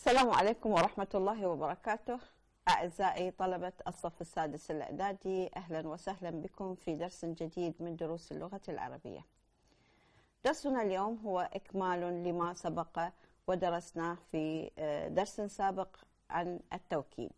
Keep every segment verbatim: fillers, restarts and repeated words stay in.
السلام عليكم ورحمة الله وبركاته. أعزائي طلبة الصف السادس الإعدادي، أهلا وسهلا بكم في درس جديد من دروس اللغة العربية. درسنا اليوم هو إكمال لما سبق ودرسناه في درس سابق عن التوكيد.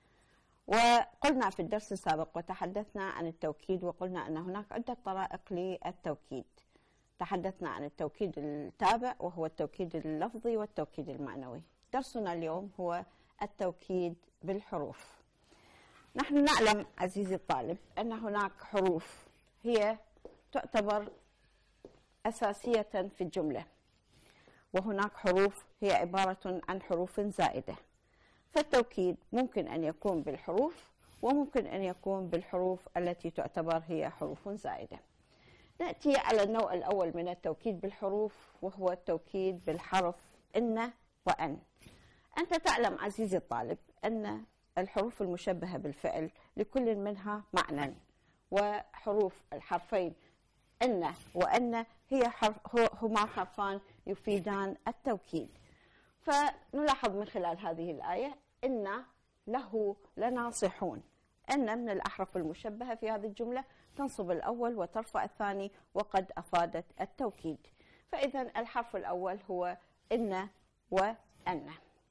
وقلنا في الدرس السابق وتحدثنا عن التوكيد، وقلنا أن هناك عدة طرائق للتوكيد. تحدثنا عن التوكيد التابع وهو التوكيد اللفظي والتوكيد المعنوي. درسنا اليوم هو التوكيد بالحروف. نحن نعلم عزيزي الطالب أن هناك حروف هي تعتبر أساسية في الجملة، وهناك حروف هي عبارة عن حروف زائدة. فالتوكيد ممكن أن يكون بالحروف وممكن أن يكون بالحروف التي تعتبر هي حروف زائدة. نأتي على النوع الأول من التوكيد بالحروف، وهو التوكيد بالحرف إن وأن. أنت تعلم عزيزي الطالب أن الحروف المشبهة بالفعل لكل منها معنى، وحروف الحرفين إن وأن هي حرف هما حرفان يفيدان التوكيد. فنلاحظ من خلال هذه الآية إن له لناصحون. أن من الأحرف المشبهة في هذه الجملة تنصب الأول وترفع الثاني، وقد أفادت التوكيد. فإذا الحرف الأول هو إن وأن.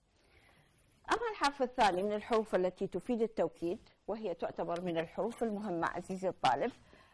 أما الحرف الثاني من الحروف التي تفيد التوكيد، وهي تعتبر من الحروف المهمة عزيزي الطالب،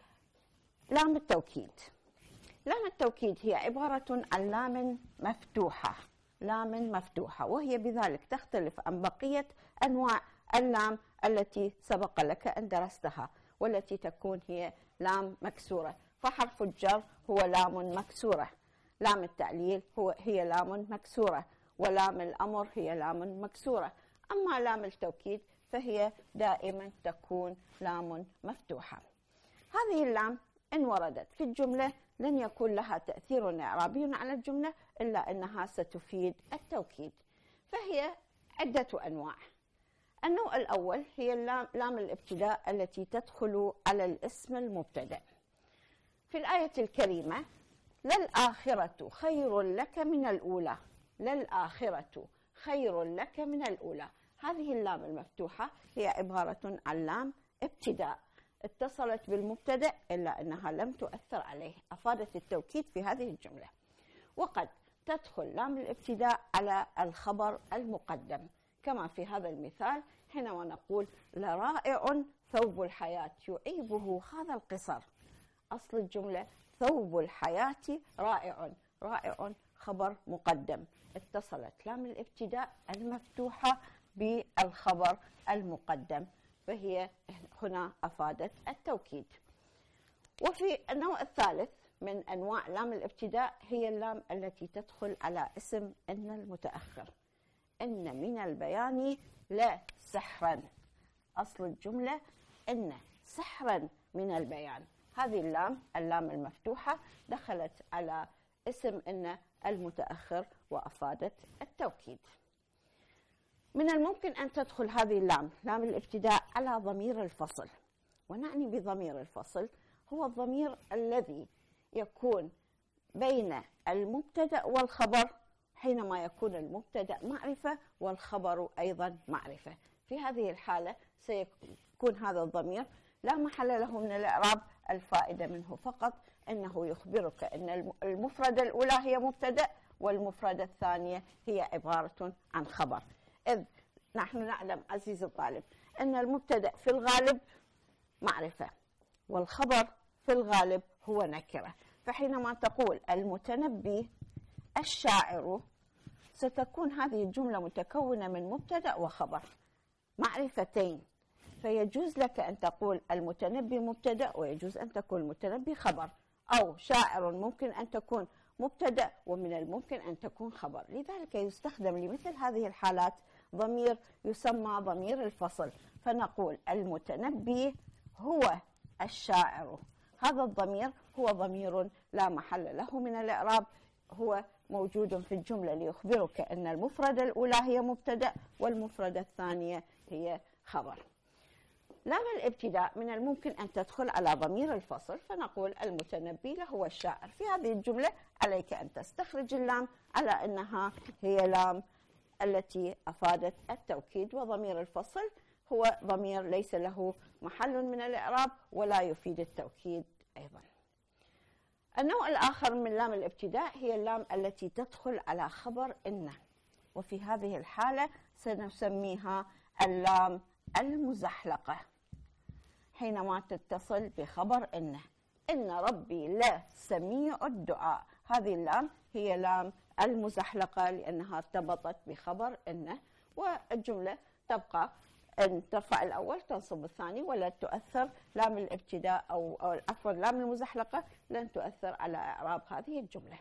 لام التوكيد. لام التوكيد هي عبارة عن لام مفتوحة، لام مفتوحة، وهي بذلك تختلف عن بقية أنواع اللام التي سبق لك أن درستها، والتي تكون هي لام مكسورة. فحرف الجر هو لام مكسورة، لام التعليل هو هي لام مكسورة، ولام الأمر هي لام مكسورة. أما لام التوكيد فهي دائما تكون لام مفتوحة. هذه اللام إن وردت في الجملة لن يكون لها تأثير إعرابي على الجملة إلا أنها ستفيد التوكيد. فهي عدة أنواع. النوع الأول هي اللام لام الابتداء التي تدخل على الاسم المبتدأ. في الآية الكريمة: للآخرة خير لك من الأولى، للآخرة خير لك من الأولى. هذه اللام المفتوحة هي عبارة عن لام ابتداء، اتصلت بالمبتدأ إلا أنها لم تؤثر عليه، أفادت التوكيد في هذه الجملة. وقد تدخل لام الابتداء على الخبر المقدم، كما في هذا المثال حينما نقول: لرائع ثوب الحياة يعيبه هذا القصر. أصل الجملة ثوب الحياة رائع، رائع خبر مقدم، اتصلت لام الابتداء المفتوحة بالخبر المقدم، فهي هنا أفادت التوكيد. وفي النوع الثالث من أنواع لام الابتداء هي اللام التي تدخل على اسم إن المتأخر. إن من البيان لا سحرا. أصل الجملة: إن سحرا من البيان. هذه اللام اللام المفتوحة دخلت على اسم إن المتأخر وأفادت التوكيد. من الممكن أن تدخل هذه اللام لام الابتداء على ضمير الفصل. ونعني بضمير الفصل هو الضمير الذي يكون بين المبتدأ والخبر، حينما يكون المبتدأ معرفة والخبر أيضا معرفة. في هذه الحالة سيكون هذا الضمير لا محل له من الإعراب، الفائدة منه فقط أنه يخبرك أن المفردة الأولى هي مبتدأ والمفردة الثانية هي عبارة عن خبر. إذ نحن نعلم عزيزي الطالب أن المبتدأ في الغالب معرفة، والخبر في الغالب هو نكرة. فحينما تقول المتنبي الشاعر، ستكون هذه الجملة متكونة من مبتدأ وخبر معرفتين، فيجوز لك أن تقول المتنبي مبتدأ، ويجوز أن تكون المتنبي خبر، أو شاعر ممكن أن تكون مبتدأ ومن الممكن أن تكون خبر. لذلك يستخدم لمثل هذه الحالات ضمير يسمى ضمير الفصل، فنقول المتنبي هو الشاعر. هذا الضمير هو ضمير لا محل له من الإعراب، هو موجود في الجملة ليخبرك أن المفردة الأولى هي مبتدأ والمفردة الثانية هي خبر. لام الابتداء من الممكن أن تدخل على ضمير الفصل، فنقول المتنبي له الشاعر. في هذه الجملة عليك أن تستخرج اللام على أنها هي لام التي أفادت التوكيد، وضمير الفصل هو ضمير ليس له محل من الإعراب ولا يفيد التوكيد أيضا. النوع الآخر من لام الابتداء هي اللام التي تدخل على خبر إن، وفي هذه الحالة سنسميها اللام المزحلقة. حينما تتصل بخبر إن، إن ربي لا سميع الدعاء، هذه اللام هي لام المزحلقة لأنها ارتبطت بخبر إن، والجملة تبقى أن ترفع الأول تنصب الثاني، ولا تؤثر لام الابتداء أو عفوا لام المزحلقة لن تؤثر على إعراب هذه الجملة.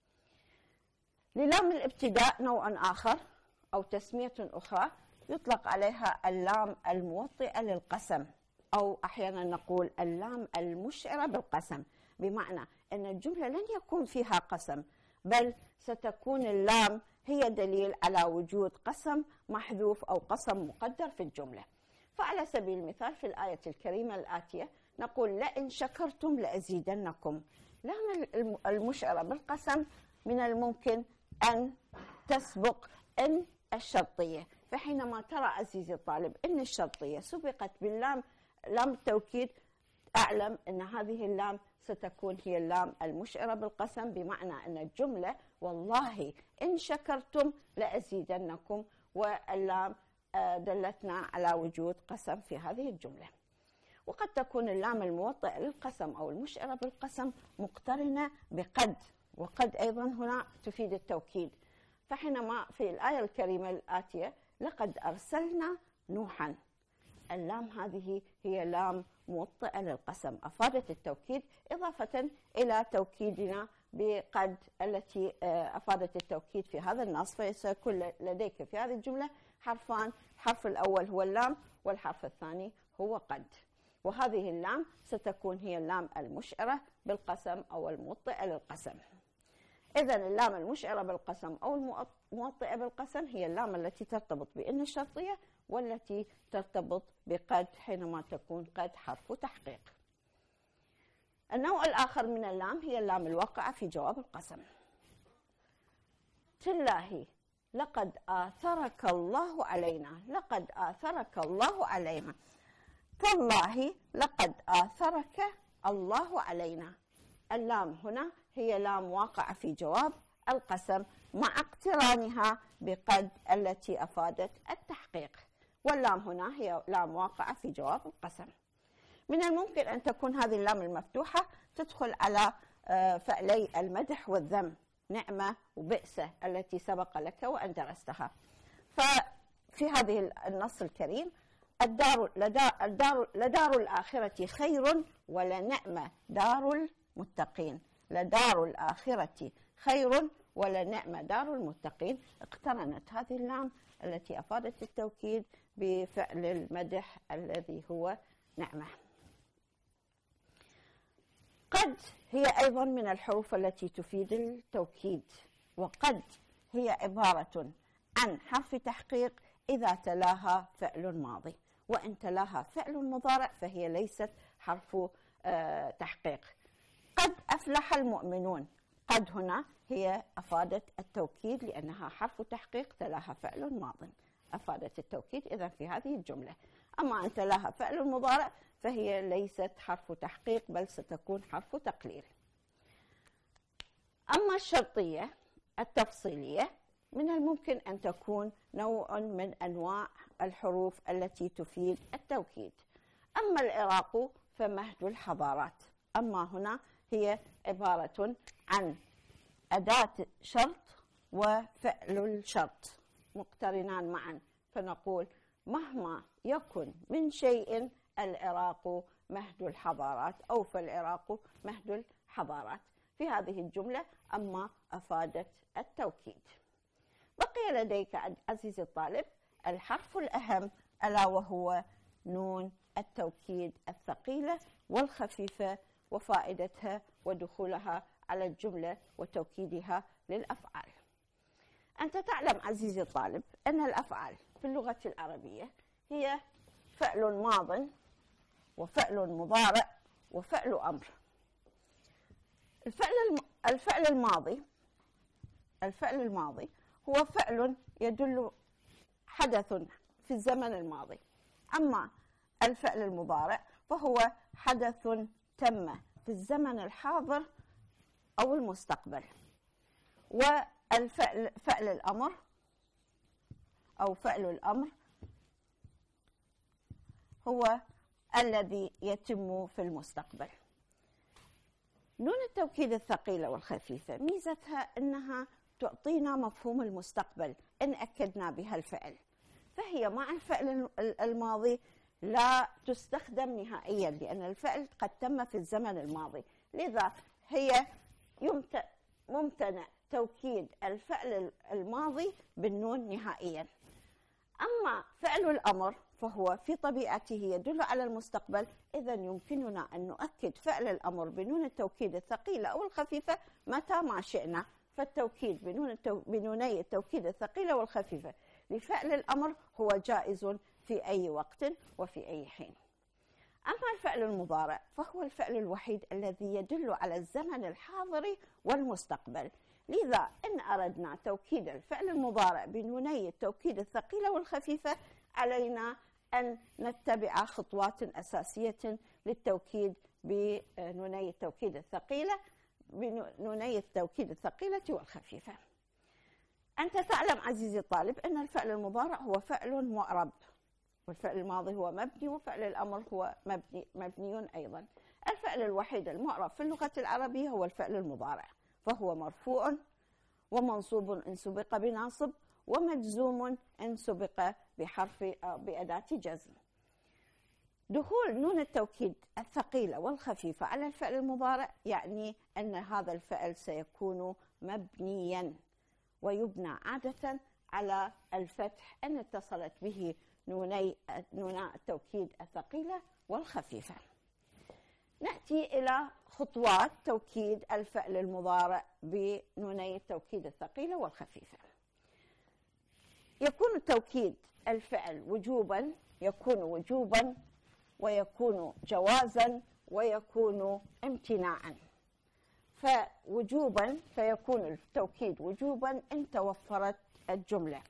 للام الابتداء نوع آخر أو تسمية أخرى يطلق عليها اللام الموطئة للقسم، أو أحيانا نقول اللام المشعرة بالقسم، بمعنى أن الجملة لن يكون فيها قسم، بل ستكون اللام هي دليل على وجود قسم محذوف أو قسم مقدر في الجملة. فعلى سبيل المثال في الآية الكريمة الآتية نقول لئن شكرتم لأزيدنكم، لام المشعرة بالقسم من الممكن أن تسبق إن الشرطية، فحينما ترى عزيزي الطالب إن الشرطية سبقت باللام لام التوكيد أعلم أن هذه اللام ستكون هي اللام المشعرة بالقسم، بمعنى أن الجملة والله إن شكرتم لأزيدنكم، واللام دلتنا على وجود قسم في هذه الجملة. وقد تكون اللام الموطئة للقسم أو المشعرة بالقسم مقترنة بقد، وقد أيضا هنا تفيد التوكيد. فحينما في الآية الكريمة الآتية لقد أرسلنا نوحا، اللام هذه هي لام موطئة للقسم أفادت التوكيد، إضافة إلى توكيدنا بقد التي أفادت التوكيد في هذا النص. فسيكون لديك في هذه الجملة حرفان، الحرف الأول هو اللام والحرف الثاني هو قد، وهذه اللام ستكون هي اللام المشعرة بالقسم أو الموطئة للقسم. إذن اللام المشعرة بالقسم أو الموطئة بالقسم هي اللام التي ترتبط بإن الشرطية، والتي ترتبط بقد حينما تكون قد حرف تحقيق. النوع الآخر من اللام هي اللام الواقعة في جواب القسم. تالله لقد آثرك الله علينا، لقد آثرك الله علينا، تالله لقد آثرك الله علينا. اللام هنا هي لام واقعة في جواب القسم مع اقترانها بقد التي أفادت التحقيق، واللام هنا هي لام واقعة في جواب القسم. من الممكن أن تكون هذه اللام المفتوحة تدخل على فعلي المدح والذم، نعمة وبئسة التي سبق لك وأن درستها. ففي هذه النص الكريم الدار لدار, الدار لدار الآخرة خير ولنعم دار المتقين، لدار الآخرة خير ولنعم دار المتقين. اقترنت هذه اللام التي أفادت التوكيد بفعل المدح الذي هو نعمة. قد هي أيضا من الحروف التي تفيد التوكيد، وقد هي عبارة عن حرف تحقيق إذا تلاها فعل ماضي، وإن تلاها فعل مضارع فهي ليست حرف آه تحقيق. قد أفلح المؤمنون، قد هنا هي أفادت التوكيد لأنها حرف تحقيق تلاها فعل ماض، أفادت التوكيد إذا في هذه الجملة. أما أن تلاها فعل مضارع فهي ليست حرف تحقيق بل ستكون حرف تقليل. أما الشرطية التفصيلية من الممكن أن تكون نوع من أنواع الحروف التي تفيد التوكيد. أما العراق فمهد الحضارات، أما هنا هي عبارة عن أداة شرط وفعل الشرط مقترنان معا، فنقول مهما يكن من شيء العراق مهد الحضارات، أو فالعراق مهد الحضارات في هذه الجملة، أما أفادت التوكيد. بقي لديك عزيزي الطالب الحرف الأهم ألا وهو نون التوكيد الثقيلة والخفيفة، وفائدتها ودخولها على الجملة وتوكيدها للأفعال. أنت تعلم عزيزي الطالب أن الأفعال في اللغة العربية هي فعل ماض وفعل مضارع وفعل أمر. الفعل الفعل الماضي الفعل الماضي هو فعل يدل حدث في الزمن الماضي، أما الفعل المضارع فهو حدث تم في الزمن الحاضر أو المستقبل. والفعل فعل الأمر أو فعل الأمر هو الذي يتم في المستقبل. نون التوكيد الثقيلة والخفيفة ميزتها أنها تعطينا مفهوم المستقبل إن أكدنا بها الفعل، فهي مع الفعل الماضي لا تستخدم نهائيا لأن الفعل قد تم في الزمن الماضي، لذا هي ممتنع توكيد الفعل الماضي بالنون نهائيا. أما فعل الأمر فهو في طبيعته يدل على المستقبل، إذا يمكننا أن نؤكد فعل الأمر بنون التوكيد الثقيلة أو الخفيفة متى ما شئنا، فالتوكيد بنون التو... بنوني التوكيد الثقيلة والخفيفة لفعل الأمر هو جائز في أي وقت وفي أي حين. أما الفعل المضارع فهو الفعل الوحيد الذي يدل على الزمن الحاضر والمستقبل، لذا إن أردنا توكيد الفعل المضارع بنوني التوكيد الثقيلة والخفيفة علينا أن نتبع خطوات أساسية للتوكيد بنوني التوكيد الثقيلة بنوني التوكيد الثقيلة والخفيفة. أنت تعلم عزيزي الطالب أن الفعل المضارع هو فعل معرب، والفعل الماضي هو مبني، وفعل الأمر هو مبني مبني أيضا. الفعل الوحيد المعرب في اللغة العربية هو الفعل المضارع، فهو مرفوع ومنصوب إن سبق بناصب ومجزوم إن سبق بحرف أو بأداة جزم. دخول نون التوكيد الثقيلة والخفيفة على الفعل المضارع يعني أن هذا الفعل سيكون مبنيا، ويبنى عادة على الفتح أن اتصلت به نوني نونا التوكيد الثقيلة والخفيفة. نأتي إلى خطوات توكيد الفعل المضارع بنوني التوكيد الثقيلة والخفيفة. يكون توكيد الفعل وجوبا، يكون وجوبا ويكون جوازا ويكون امتناعا. فوجوبا فيكون التوكيد وجوبا إن توفرت الجملة،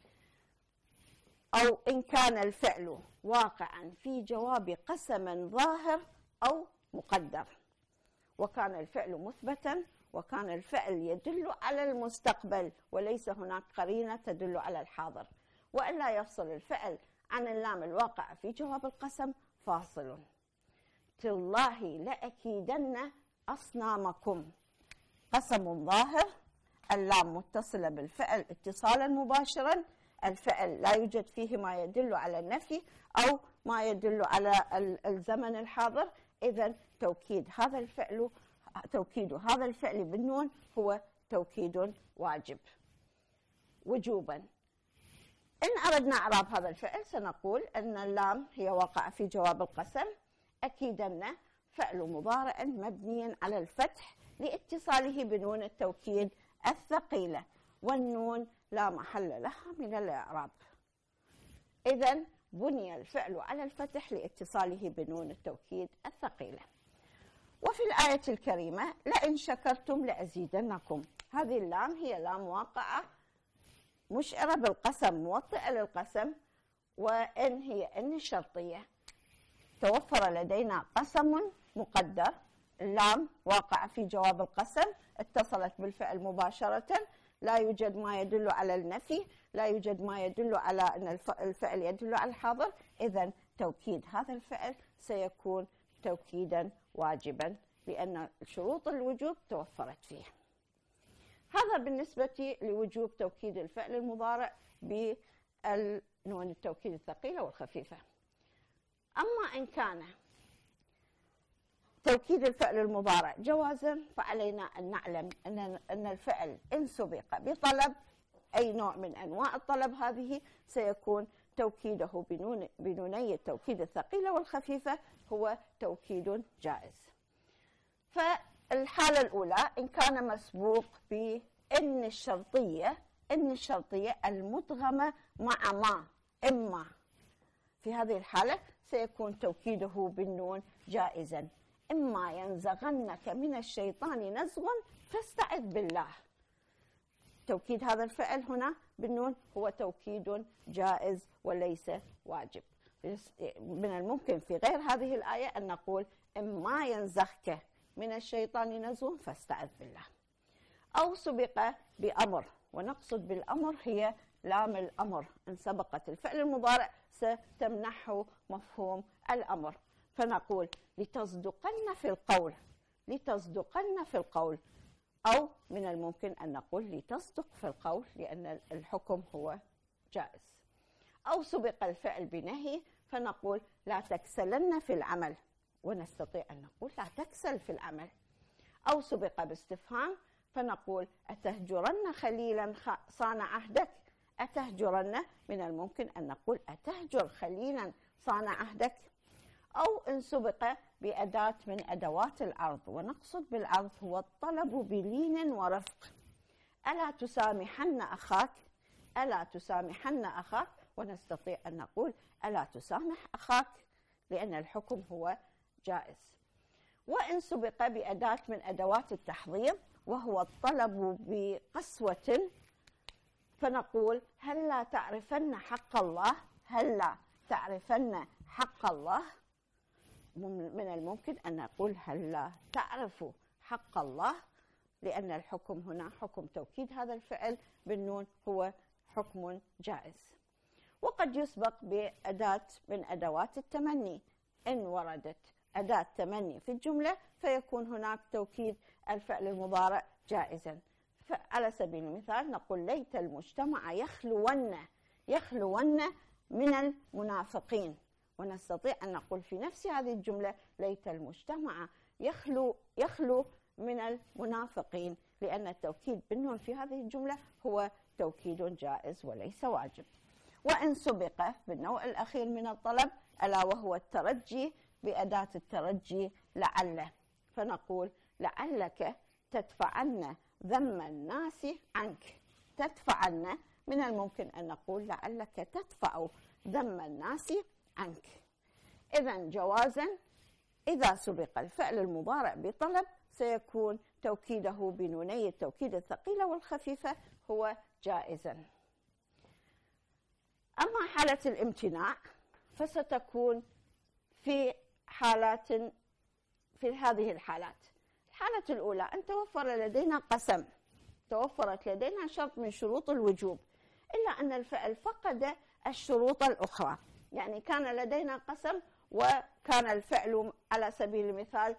أو إن كان الفعل واقعا في جواب قسم ظاهر أو مقدر، وكان الفعل مثبتا، وكان الفعل يدل على المستقبل وليس هناك قرينة تدل على الحاضر، وإلا يفصل الفعل عن اللام الواقع في جواب القسم فاصل. تالله لأكيدن أصنامكم، قسم ظاهر، اللام متصلة بالفعل اتصالا مباشرا، الفعل لا يوجد فيه ما يدل على النفي أو ما يدل على الزمن الحاضر، إذن توكيد هذا الفعل توكيد هذا الفعل بالنون هو توكيد واجب وجوبا. إن أردنا إعراب هذا الفعل سنقول أن اللام هي واقعة في جواب القسم، أكيدن فعل مضارع مبني على الفتح لاتصاله بنون التوكيد الثقيلة، والنون لا محل لها من الإعراب، إذن بني الفعل على الفتح لاتصاله بنون التوكيد الثقيلة. وفي الآية الكريمة لئن شكرتم لأزيدنكم، هذه اللام هي لام واقعة مشعرة بالقسم موطئة للقسم، وإن هي إن الشرطية. توفر لدينا قسم مقدر، اللام واقعة في جواب القسم اتصلت بالفعل مباشرة، لا يوجد ما يدل على النفي، لا يوجد ما يدل على أن الفعل يدل على الحاضر، إذن توكيد هذا الفعل سيكون توكيدا واجبا لأن شروط الوجوب توفرت فيه. هذا بالنسبة لوجوب توكيد الفعل المضارع بنون التوكيد الثقيلة والخفيفة. أما إن كان توكيد الفعل المضارع جوازا فعلينا أن نعلم أن أن الفعل إن سبق بطلب أي نوع من أنواع الطلب هذه سيكون توكيده بنون بنوني التوكيد الثقيلة والخفيفة هو توكيد جائز. فالحالة الأولى إن كان مسبوق بإن الشرطية، إن الشرطية المدغمة مع ما إما، في هذه الحالة سيكون توكيده بالنون جائزا. إما ينزغنك من الشيطان نزغ فاستعذ بالله، توكيد هذا الفعل هنا بالنون هو توكيد جائز وليس واجب. من الممكن في غير هذه الآية أن نقول إما ينزغك من الشيطان نزغ فاستعذ بالله، أو سبق بأمر، ونقصد بالأمر هي لام الأمر، إن سبقت الفعل المضارع ستمنحه مفهوم الأمر، فنقول لتصدقن في القول، لتصدقن في القول، أو من الممكن أن نقول لتصدق في القول لأن الحكم هو جائز. أو سبق الفعل بنهي فنقول لا تكسلن في العمل، ونستطيع أن نقول لا تكسل في العمل. أو سبق باستفهام فنقول أتهجرن خليلا صان عهدك، أتهجرن من الممكن أن نقول أتهجر خليلا صان عهدك. أو إن سبق بأداة من أدوات العرض، ونقصد بالعرض هو الطلب بلين ورفق، ألا تسامحن أخاك، ألا تسامحن أخاك، ونستطيع أن نقول ألا تسامح أخاك لأن الحكم هو جائز. وإن سبق بأداة من أدوات التحضير وهو الطلب بقسوة فنقول هلا تعرفن حق الله، هلا تعرفن حق الله. من الممكن أن نقول هلا تعرف حق الله لأن الحكم هنا حكم توكيد هذا الفعل بالنون هو حكم جائز. وقد يسبق بأداة من أدوات التمني، إن وردت أداة تمني في الجملة فيكون هناك توكيد الفعل المضارع جائزا. فعلى سبيل المثال نقول ليت المجتمع يخلون، يخلون من المنافقين، ونستطيع أن نقول في نفس هذه الجملة ليت المجتمع يخلو يخلو من المنافقين لأن التوكيد بالنون في هذه الجملة هو توكيد جائز وليس واجب. وإن سبق بالنوع الأخير من الطلب ألا وهو الترجي بأداة الترجي لعل، فنقول لعلك تدفعن ذم الناس عنك، تدفعن من الممكن أن نقول لعلك تدفع ذم الناس عنك. إذن جوازا إذا سبق الفعل المضارع بطلب سيكون توكيده بنوني التوكيد الثقيلة والخفيفة هو جائزا. أما حالة الامتناع فستكون في حالات، في هذه الحالات. الحالة الأولى أن توفر لدينا قسم، توفرت لدينا شرط من شروط الوجوب إلا أن الفعل فقد الشروط الأخرى، يعني كان لدينا قسم وكان الفعل على سبيل المثال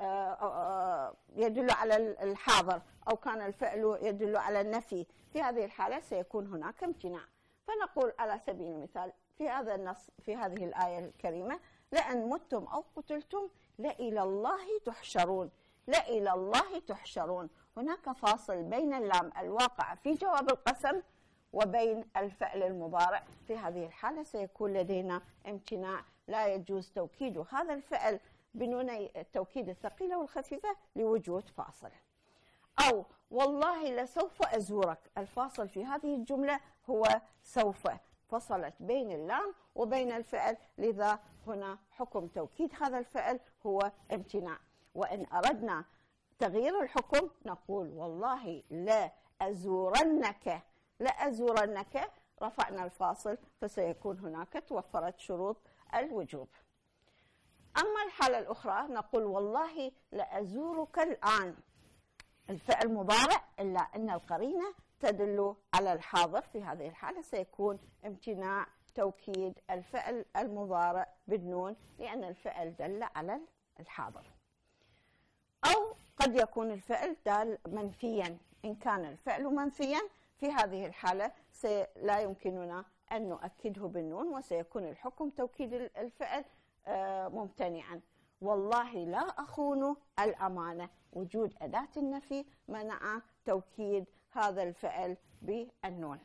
يدل على الحاضر أو كان الفعل يدل على النفي، في هذه الحالة سيكون هناك امتناع. فنقول على سبيل المثال في هذا النص في هذه الآية الكريمة لأن متم أو قتلتم لإلى الله تحشرون، لإلى الله تحشرون. هناك فاصل بين اللام الواقع في جواب القسم وبين الفعل المضارع، في هذه الحالة سيكون لدينا امتناع، لا يجوز توكيد هذا الفعل بنوني التوكيد الثقيلة والخفيفة لوجود فاصل. أو والله لسوف أزورك، الفاصل في هذه الجملة هو سوف، فصلت بين اللام وبين الفعل، لذا هنا حكم توكيد هذا الفعل هو امتناع. وإن أردنا تغيير الحكم نقول والله لا أزورنك، لا أزورنك، رفعنا الفاصل فسيكون هناك توفرت شروط الوجوب. أما الحالة الأخرى نقول والله لأزورك الآن، الفعل مضارع إلا أن القرينة تدل على الحاضر، في هذه الحالة سيكون امتناع توكيد الفعل المضارع بالنون لأن الفعل دل على الحاضر. أو قد يكون الفعل دال منفيا، إن كان الفعل منفيا في هذه الحالة لا يمكننا أن نؤكده بالنون وسيكون الحكم توكيد الفعل ممتنعا. والله لا أخون الأمانة، وجود أداة النفي منع توكيد هذا الفعل بالنون.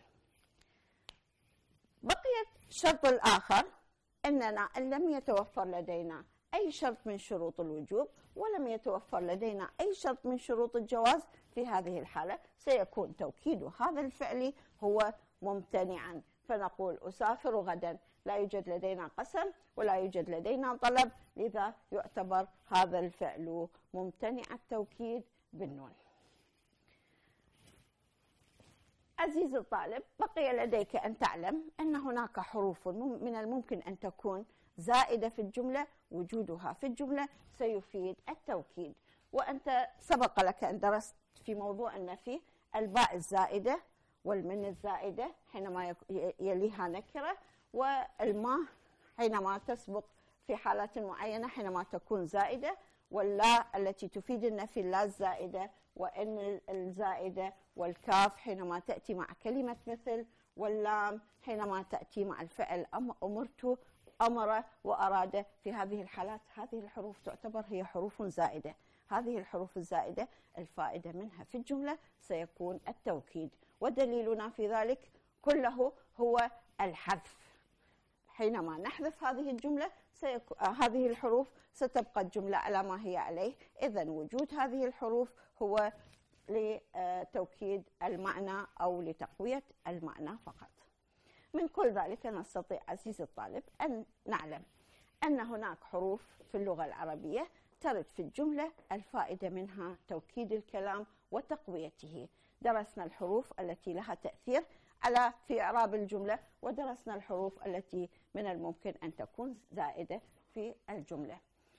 بقيت الشرط الآخر أننا إن لم يتوفر لدينا أي شرط من شروط الوجوب ولم يتوفر لدينا أي شرط من شروط الجواز، في هذه الحالة سيكون توكيد هذا الفعل هو ممتنعا. فنقول أسافر غدا، لا يوجد لدينا قسم ولا يوجد لدينا طلب، لذا يعتبر هذا الفعل ممتنع التوكيد بالنون. عزيزي الطالب، بقي لديك أن تعلم أن هناك حروف من الممكن أن تكون زائدة في الجملة، وجودها في الجملة سيفيد التوكيد. وأنت سبق لك أن درست في موضوع النفي الباء الزائدة والمن الزائدة حينما يليها نكرة، والما حينما تسبق في حالات معينة حينما تكون زائدة، واللا التي تفيد النفي اللا الزائدة، وإن الزائدة، والكاف حينما تأتي مع كلمة مثل، واللام حينما تأتي مع الفعل أمرت، أمر، وأراد. في هذه الحالات هذه الحروف تعتبر هي حروف زائدة. هذه الحروف الزائدة الفائدة منها في الجملة سيكون التوكيد، ودليلنا في ذلك كله هو الحذف. حينما نحذف هذه الجملة سيكون هذه الحروف ستبقى الجملة على ما هي عليه. إذن وجود هذه الحروف هو لتوكيد المعنى أو لتقوية المعنى فقط. من كل ذلك نستطيع عزيزي الطالب أن نعلم أن هناك حروف في اللغة العربية ترد في الجملة الفائدة منها توكيد الكلام وتقويته. درسنا الحروف التي لها تأثير على في إعراب الجملة، ودرسنا الحروف التي من الممكن أن تكون زائدة في الجملة.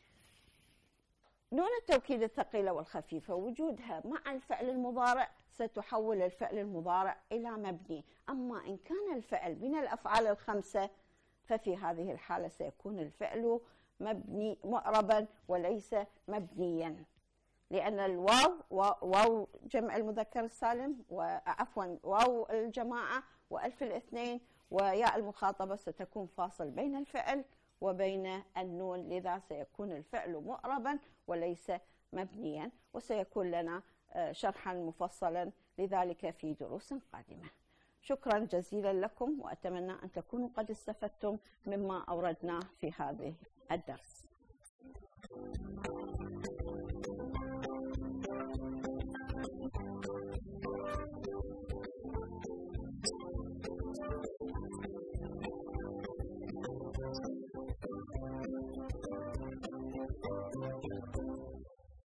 نون التوكيد الثقيلة والخفيفة وجودها مع الفعل المضارع ستحول الفعل المضارع إلى مبني. أما إن كان الفعل من الأفعال الخمسة ففي هذه الحالة سيكون الفعل مبني معربا وليس مبنيا، لأن الواو واو جمع المذكر السالم، وعفوا واو الجماعة وألف الاثنين وياء المخاطبة ستكون فاصل بين الفعل وبين النون، لذا سيكون الفعل معربا وليس مبنيا، وسيكون لنا شرحا مفصلا لذلك في دروس قادمة. شكرا جزيلا لكم، وأتمنى أن تكونوا قد استفدتم مما أوردناه في هذه الدرس.